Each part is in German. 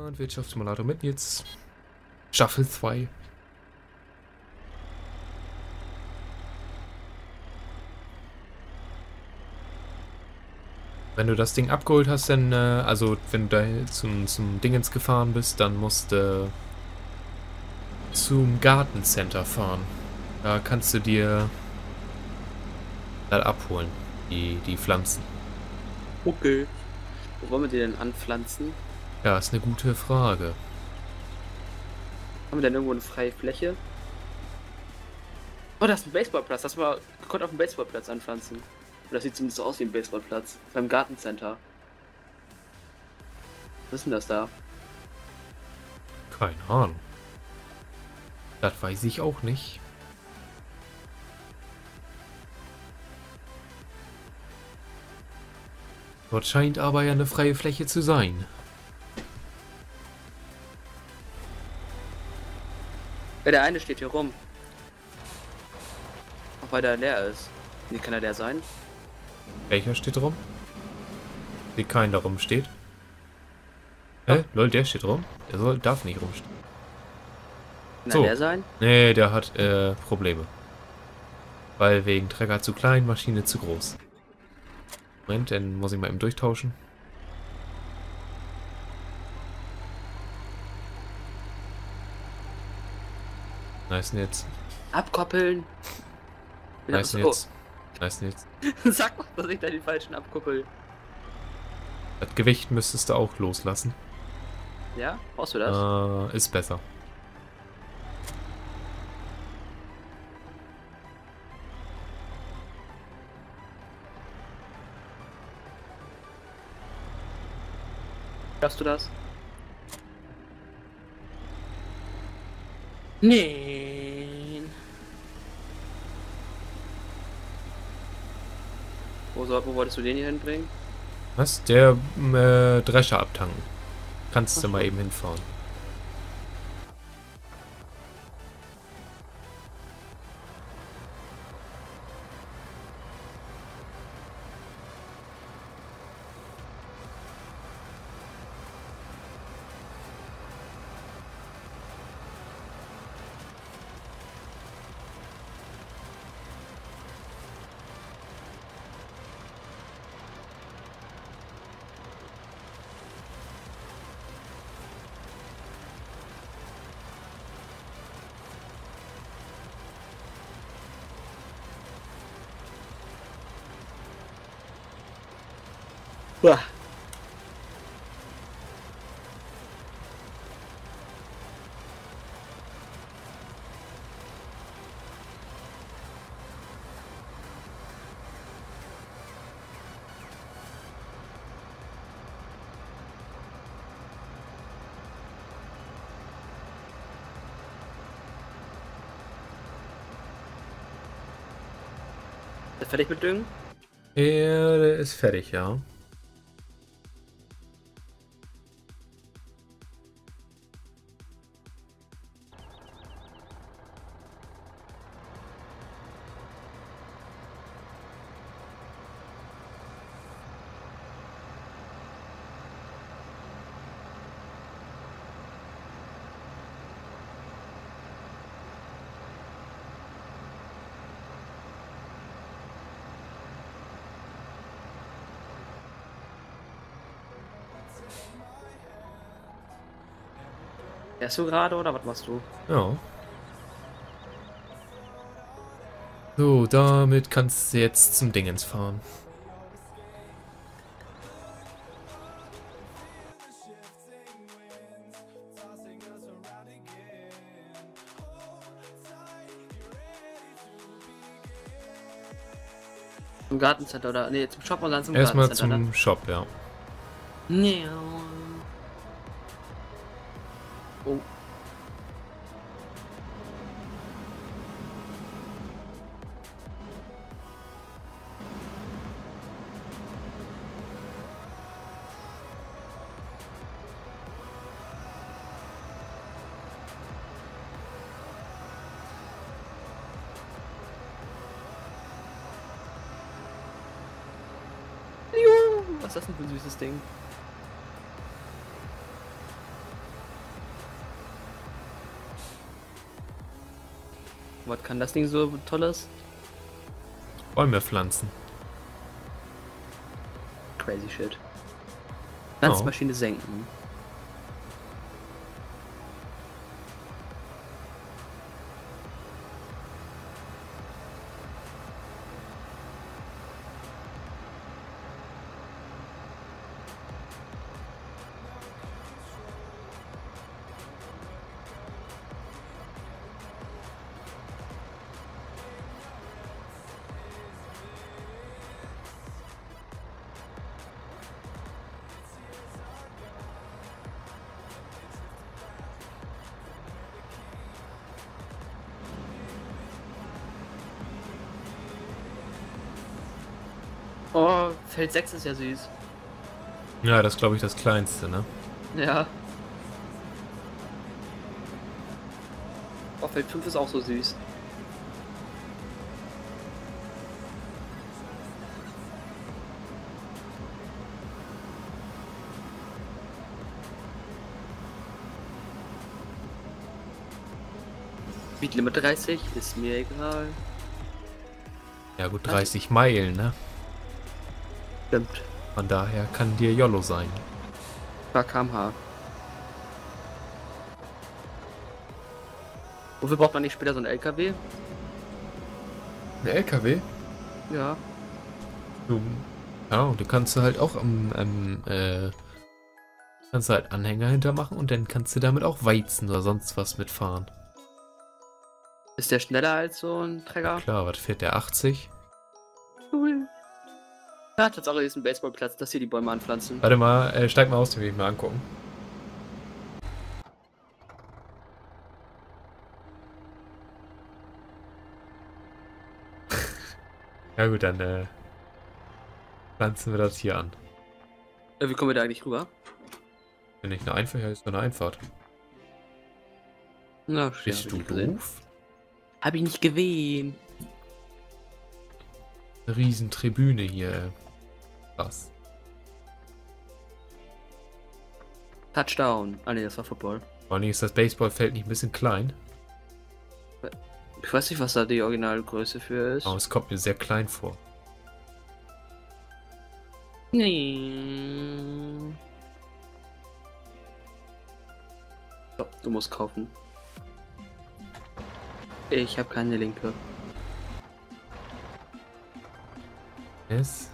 Landwirtschaftssimulator mit jetzt Staffel 2. Wenn du das Ding abgeholt hast, dann, also wenn du da zum Dingens gefahren bist, dann musst du zum Gartencenter fahren. Da kannst du dir das abholen, die Pflanzen. Okay. Wo wollen wir die denn anpflanzen? Ja, ist eine gute Frage. Haben wir denn irgendwo eine freie Fläche? Oh, da ist ein Baseballplatz. Das war gekonnt auf dem Baseballplatz anpflanzen. Und das sieht zumindest so aus wie ein Baseballplatz. Beim Gartencenter. Was ist denn das da? Keine Ahnung. Das weiß ich auch nicht. Dort scheint aber ja eine freie Fläche zu sein. Ja, der eine steht hier rum. Auch weil der leer ist. Wie kann er leer sein? Welcher steht rum? Wie kein da rumsteht. Hä? Lol, der steht rum? Darf nicht rumstehen. Kann So. er leer sein? Nee, der hat Probleme. Weil wegen Trecker zu klein, Maschine zu groß. Moment, dann muss ich mal eben durchtauschen. Nice jetzt. Abkoppeln! Nice jetzt. Nice jetzt. Sag mal, dass ich da die falschen abkuppel. Das Gewicht müsstest du auch loslassen. Ja? Brauchst du das? Ist besser. Schaffst du das? Nee. Wo wolltest du den hier hinbringen? Was? Der Drescher abtanken. Kannst du mal eben hinfahren. Uah. Ist fertig mit Düngen? Der ist fertig, ja. Fährst du gerade oder was machst du? Ja. So, damit kannst du jetzt zum Dingens fahren. Zum Gartencenter oder? Nee, zum Shop und dann zum Erstmal Gartencenter. zum Shop, ja. Nee. Oh. Was ist das denn für ein süßes Ding? Was kann das Ding so Tolles? Bäume pflanzen. Crazy shit. Pflanzmaschine senken. Oh, Feld 6 ist ja süß. Ja, das ist, glaube ich, das kleinste, ne? Ja. Oh, Feld 5 ist auch so süß. Speedlimit 30, ist mir egal. Ja gut, 30 Meilen, ne? Stimmt. Von daher kann dir YOLO sein. Paar km/h. Wofür braucht man nicht später so einen LKW? Ein LKW? Ja. Ja, du kannst halt auch kannst halt Anhänger hintermachen und dann kannst du damit auch Weizen oder sonst was mitfahren. Ist der schneller als so ein Trecker? Klar, was fährt der? 80? Cool. Ja, Tatsache ist ein Baseballplatz, dass hier die Bäume anpflanzen. Warte mal, steig mal aus, den will ich mal angucken. Ja gut, dann pflanzen wir das hier an. Wie kommen wir da eigentlich rüber? Wenn nicht eine Einfahrt, ist nur eine Einfahrt. Na, Bist du doof? Hab ich nicht gesehen. Eine riesen Tribüne hier. Krass. Touchdown. Ah ne, das war Football. Vor allem ist das Baseballfeld nicht ein bisschen klein. Ich weiß nicht, was da die Originalgröße für ist. Aber es kommt mir sehr klein vor. Nee. So, du musst kaufen. Ich habe keine linke. Yes.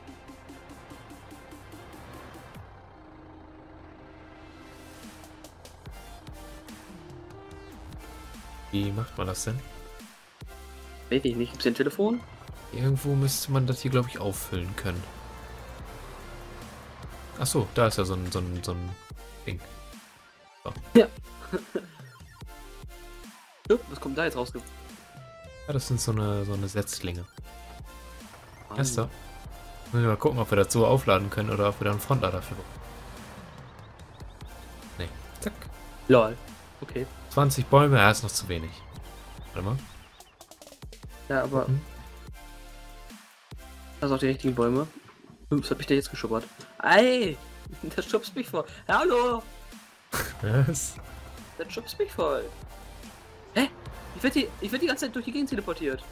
Wie macht man das denn? Weiß ich nicht. Gibt's hier ein Telefon? Irgendwo müsste man das hier, glaube ich, auffüllen können. Ach so, da ist ja so ein Ding. So. Ja. Was kommt da jetzt raus? Ja, das sind so eine Setzlinge. Erster. Müssen wir mal gucken, ob wir das so aufladen können oder ob wir da einen Frontlader für brauchen. Nee. Zack. Lol. Okay. 20 Bäume, er ist noch zu wenig. Warte mal. Ja, aber. Das sind auch die richtigen Bäume. Was hab ich da jetzt geschubbert? Ey! Das schubst mich voll. Hallo! Was? Das schubst mich voll. Hä? Ich werd die ganze Zeit durch die Gegend teleportiert.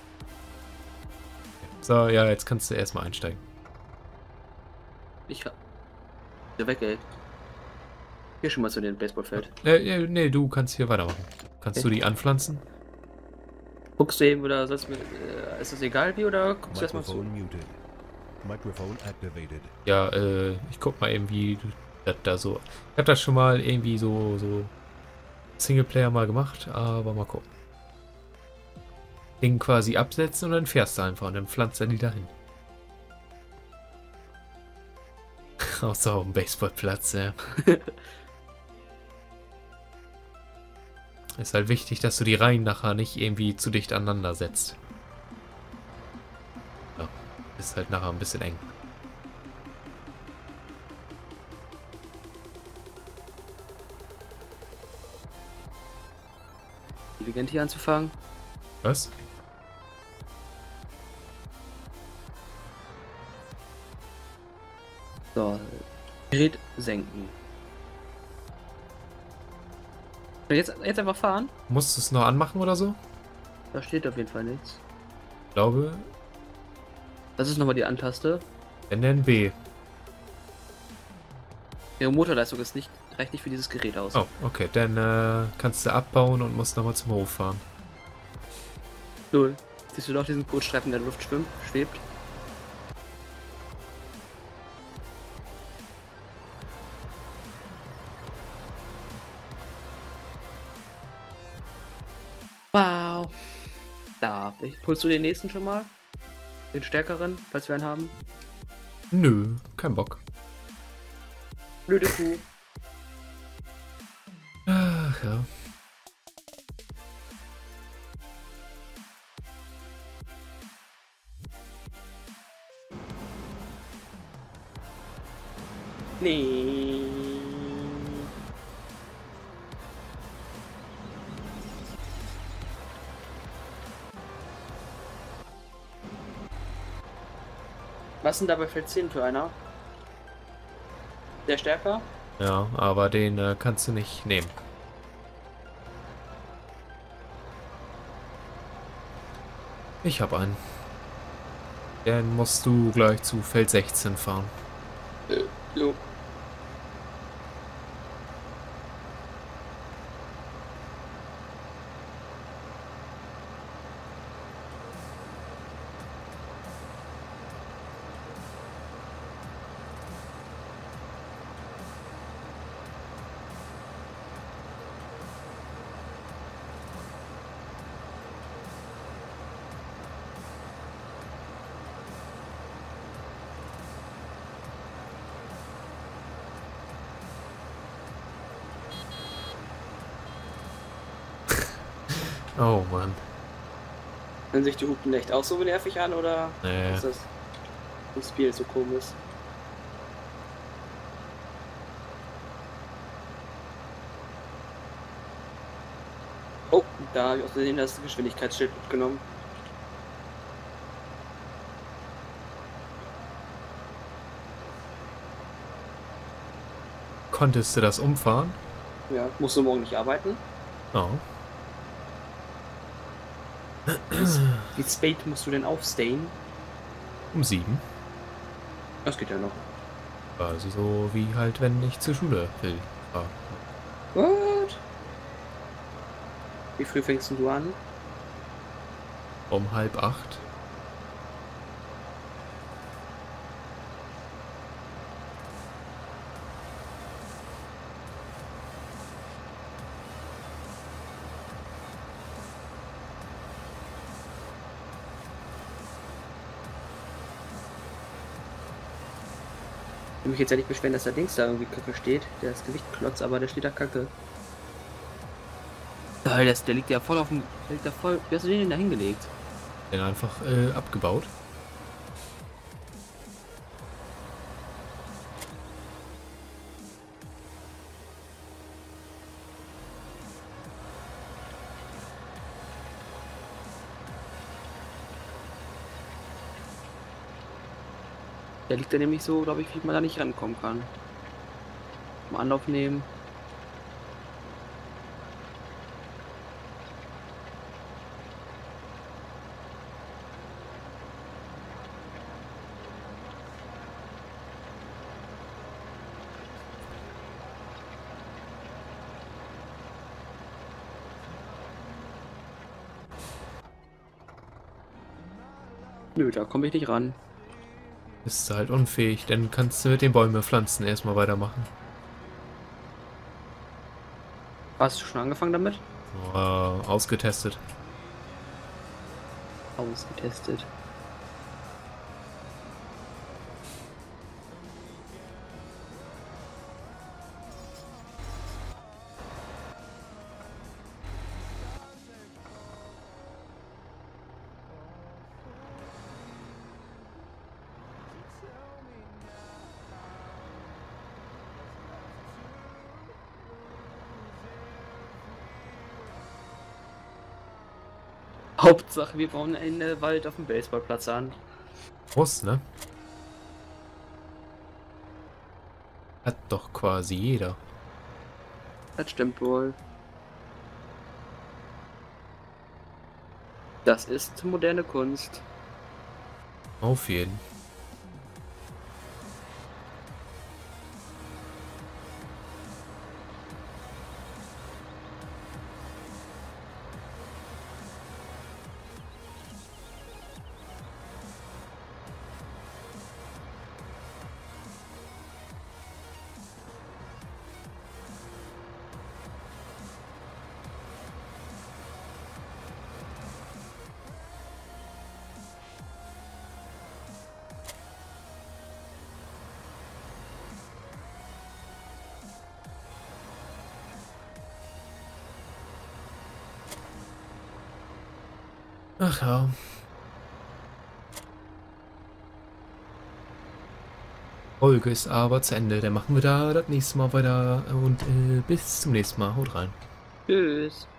So, ja, jetzt kannst du erstmal einsteigen. Ich hab. Der weg, ey. Hier schon mal zu dem Baseballfeld. Nee, du kannst hier weitermachen. Kannst du die anpflanzen? Guckst du eben oder sollst du ist das egal wie oder guckst du erstmal zu? Muted. Microphone activated. Ja, ich guck mal eben, wie das da so. Ich hab das schon mal irgendwie so Singleplayer mal gemacht, aber mal gucken. Ding quasi absetzen und dann fährst du einfach und dann pflanzt er die dahin. Außer auf dem Baseballplatz, ja. Ist halt wichtig, dass du die Reihen nachher nicht irgendwie zu dicht aneinander setzt. Ja, ist halt nachher ein bisschen eng. Intelligent hier anzufangen. Was? So. Gerät senken. Jetzt einfach fahren? Musst du es noch anmachen oder so? Da steht auf jeden Fall nichts. Ich glaube, Das ist nochmal die Antaste. NNB. Ihre Motorleistung ist nicht, reicht nicht für dieses Gerät aus. Oh, okay. Dann kannst du abbauen und musst nochmal zum Hof fahren. Null. Siehst du doch diesen Kotstreifen, der in der Luft schwebt? Wow. Da. Holst du den nächsten schon mal? Den stärkeren, falls wir einen haben? Nö, kein Bock. Blöde Kuh. Ach ja. Nee. Was ist denn da bei Feld 10 für einer? Der stärker? Ja, aber den kannst du nicht nehmen. Ich hab einen. Dann musst du gleich zu Feld 16 fahren. Jo. Oh Mann. Hören sich die Hupen echt auch so nervig an oder Nee. ist das im Spiel so komisch? Oh, da habe ich aus Versehen das Geschwindigkeitsschild mitgenommen. Konntest du das umfahren? Ja, musst du morgen nicht arbeiten? Oh. Wie spät musst du denn aufstehen? Um 7. Das geht ja noch. Also so wie halt, wenn ich zur Schule will. Ah. What? Wie früh fängst denn du an? Um 7:30. Ich will mich jetzt ja nicht beschweren, dass der Dings da irgendwie kacke steht. Der ist Gewichtklotz, aber der steht da kacke. Der liegt ja voll auf dem. Der liegt da voll. Wie hast du den denn da hingelegt? Den einfach abgebaut. Der liegt da nämlich so, glaube ich, wie man da nicht rankommen kann. Mal Anlauf nehmen. Nö, da komme ich nicht ran. Bist du halt unfähig, dann kannst du mit den Bäumen pflanzen erstmal weitermachen. Hast du schon angefangen damit? Ausgetestet. Ausgetestet. Hauptsache, wir bauen einen Wald auf dem Baseballplatz an. Muss, ne? Hat doch quasi jeder. Das stimmt wohl. Das ist moderne Kunst. Auf jeden. Ach ja. Folge ist aber zu Ende. Dann machen wir da das nächste Mal weiter und bis zum nächsten Mal. Haut rein. Tschüss.